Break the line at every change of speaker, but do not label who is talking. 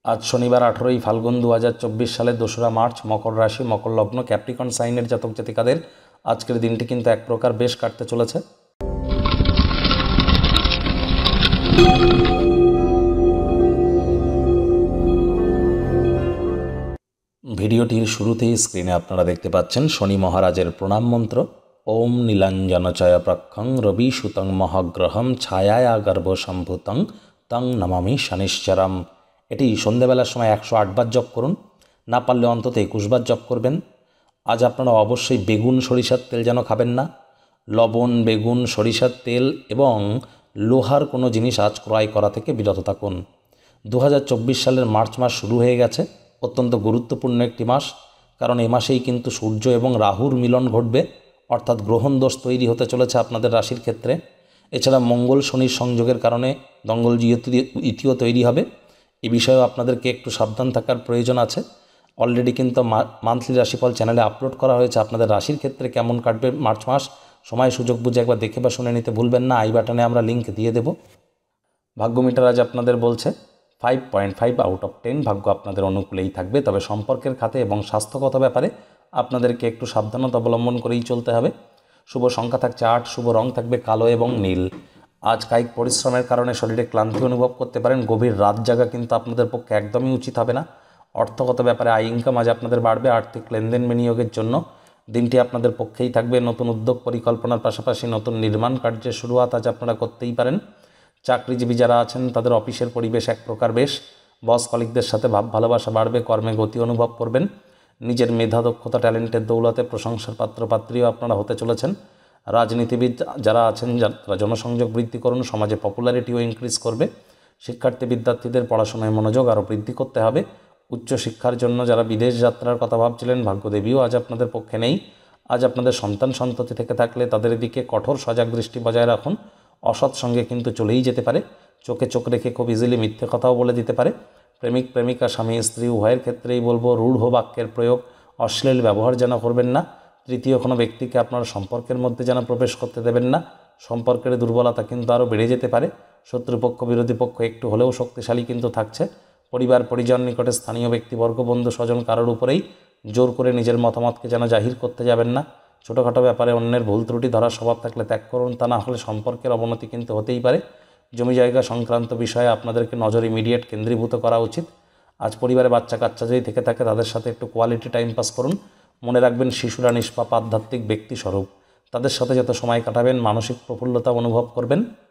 আজ শনিবার 18ই ফাল্গুন 2024 সালের 2রা মার্চ, মকর রাশি, মকর লগ্ন, ক্যাপ্রিকন সাইনের জাতক জাতিকাদের আজকের দিনটি কিন্তু এক প্রকার বেশ কাটতে চলেছে। ভিডিওটির শুরুতেই স্ক্রিনে আপনারা দেখতে পাচ্ছেন শনি মহারাজের প্রণাম মন্ত্র। ওম নীলাঞ্জনচয় প্রক্ষং রবি সুতং মহাগ্রহম ছায়ায়া গর্ভসম্ভূতং তং নমামি শনিশ্চরম। এটি সন্ধ্যাবেলার সময় 108 বার জপ করুন, না পারলে অন্তত 21 বার জপ করবেন। আজ আপনারা অবশ্যই বেগুন সরিষার তেল যেন খাবেন না। লবণ, বেগুন, সরিষার তেল এবং লোহার কোনো জিনিস আজ ক্রয় করা থেকে বিরত থাকুন। 2024 সালের মার্চ মাস শুরু হয়ে গেছে, অত্যন্ত গুরুত্বপূর্ণ একটি মাস, কারণ এ মাসেই কিন্তু সূর্য এবং রাহুর মিলন ঘটবে, অর্থাৎ গ্রহণ দোষ তৈরি হতে চলেছে আপনাদের রাশির ক্ষেত্রে। এছাড়া মঙ্গল শনির সংযোগের কারণে দঙ্গল ইতিও তৈরি হবে। এ বিষয়েও আপনাদেরকে একটু সাবধান থাকার প্রয়োজন আছে। অলরেডি কিন্তু মান্থলি রাশিফল চ্যানেলে আপলোড করা হয়েছে। আপনাদের রাশির ক্ষেত্রে কেমন কাটবে মার্চ মাস, সময় সুযোগ বুঝে একবার দেখে বা শুনে নিতে ভুলবেন না। আই বাটনে আমরা লিঙ্ক দিয়ে দেব। ভাগ্য মিটার আজ আপনাদের বলছে 5.5 আউট অফ 10 ভাগ্য আপনাদের অনুকূলেই থাকবে। তবে সম্পর্কের খাতে এবং স্বাস্থ্যগত ব্যাপারে আপনাদেরকে একটু সাবধানতা অবলম্বন করেই চলতে হবে। শুভ সংখ্যা থাকছে 8, শুভ রং থাকবে কালো এবং নীল। আজ কায়িক পরিশ্রমের কারণে শরীরে ক্লান্তি অনুভব করতে পারেন। গভীর রাত জাগা কিন্তু আপনাদের পক্ষে একদমই উচিত হবে না। অর্থগত ব্যাপারে আয় ইনকাম আজ আপনাদের বাড়বে। আর্থিক লেনদেন বিনিয়োগের জন্য দিনটি আপনাদের পক্ষেই থাকবে। নতুন উদ্যোগ পরিকল্পনার পাশাপাশি নতুন নির্মাণ কার্যের শুরুয়াত আজ আপনারা করতেই পারেন। চাকরিজীবী যারা আছেন তাদের অফিসের পরিবেশ এক প্রকার বেশ। বস কলিগদের সাথে ভাব ভালোবাসা বাড়বে, কর্মে গতি অনুভব করবেন। নিজের মেধা, দক্ষতা, ট্যালেন্টের দৌলতে প্রশংসার পাত্রপাত্রীও আপনারা হতে চলেছেন। রাজনীতিবিদ যারা আছেন যারা জনসংযোগ বৃদ্ধি করুন, সমাজে পপুলারিটিও ইনক্রিজ করবে। শিক্ষার্থী বিদ্যার্থীদের পড়াশোনায় মনোযোগ আরও বৃদ্ধি করতে হবে। উচ্চশিক্ষার জন্য যারা বিদেশ যাত্রার কথা ভাবছিলেন, ভাগ্যদেবীও আজ আপনাদের পক্ষে নেই। আজ আপনাদের সন্তান সন্ততি থেকে থাকলে তাদের দিকে কঠোর সজাগ দৃষ্টি বজায় রাখুন। অসৎ সঙ্গে কিন্তু চলেই যেতে পারে। চোখে চোখ রেখে খুব ইজিলি মিথ্যে কথাও বলে দিতে পারে। প্রেমিক প্রেমিকা, স্বামী স্ত্রী উভয়ের ক্ষেত্রেই বলবো রূঢ় বাক্যের প্রয়োগ, অশ্লীল ব্যবহার যেন করবেন না। তৃতীয় কোনো ব্যক্তিকে আপনার সম্পর্কের মধ্যে যেন প্রবেশ করতে দেবেন না। সম্পর্কের দুর্বলতা কিন্তু আরও বেড়ে যেতে পারে। শত্রুপক্ষ, বিরোধী পক্ষ একটু হলেও শক্তিশালী কিন্তু থাকছে। পরিবার পরিজন, নিকটে স্থানীয় ব্যক্তিবর্গ, বন্ধু স্বজন কারোর উপরেই জোর করে নিজের মতামতকে যেন জাহির করতে যাবেন না। ছোটোখাটো ব্যাপারে অন্যের ভুল ত্রুটি ধরার স্বভাব থাকলে ত্যাগ করুন, তা না হলে সম্পর্কের অবনতি কিন্তু হতেই পারে। জমি জায়গা সংক্রান্ত বিষয়ে আপনাদেরকে নজর ইমিডিয়েট কেন্দ্রীভূত করা উচিত। আজ পরিবারে বাচ্চা কাচ্চা যদি থেকে থাকে তাদের সাথে একটু কোয়ালিটি টাইম পাস করুন। মনে রাখবেন শিশুরা নিষ্পাপ আধ্যাত্মিক ব্যক্তিস্বরূপ। তাদের সাথে যত সময় কাটাবেন মানসিক প্রফুল্লতা অনুভব করবেন।